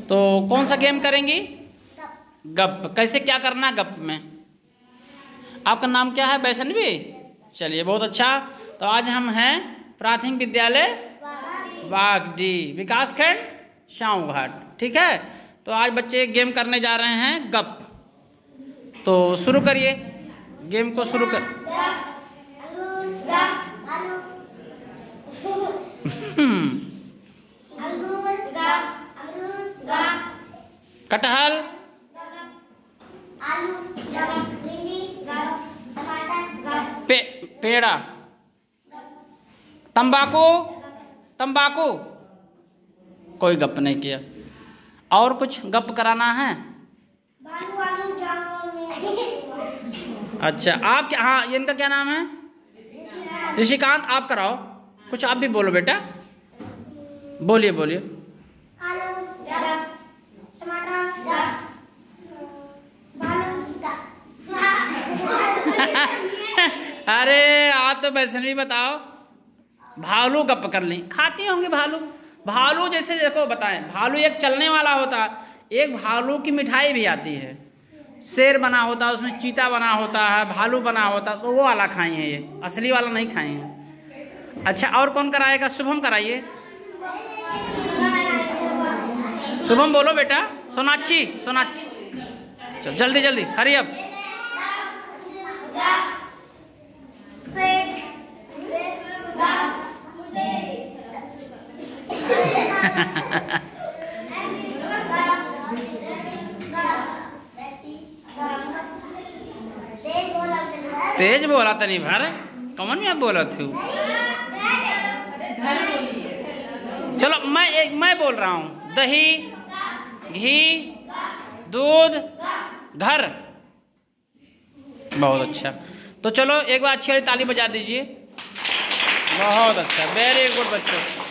तो कौन सा गेम करेंगी? गप। कैसे क्या करना गप में? आपका नाम क्या है? वैष्णवी। चलिए बहुत अच्छा। तो आज हम हैं प्राथमिक विद्यालय वागडी, विकासखंड शाहू घाट। ठीक है, तो आज बच्चे गेम करने जा रहे हैं गप। तो शुरू करिए, गेम को शुरू कर। कटहल, पेड़ा, तंबाकू, तंबाकू। कोई गप नहीं किया। और कुछ गप कराना है? अच्छा, आप क्या? हाँ, इनका क्या नाम है? ऋषिकांत। आप कराओ कुछ, आप भी बोलो बेटा, बोलिए बोलिए। अरे आप तो वैष्णवी बताओ। भालू गप कर ली, खाती होंगी भालू। भालू जैसे देखो बताएं, भालू एक चलने वाला होता है, एक भालू की मिठाई भी आती है। शेर बना होता है, उसमें चीता बना होता है, भालू बना होता है, तो वो वाला खाए हैं, ये असली वाला नहीं खाए हैं। अच्छा, और कौन कराएगा? शुभम कराइए। शुभम बोलो बेटा। सोनाक्षी, सोनाक्षी चल जल्दी जल्दी, हरी अप। तेज बोला तनी भर, कमन में बोला थी। चलो मैं बोल रहा हूँ। दही, घी, दूध, घर। बहुत अच्छा। तो चलो एक बार अच्छी वाली ताली बजा दीजिए। बहुत अच्छा, वेरी गुड बच्चों।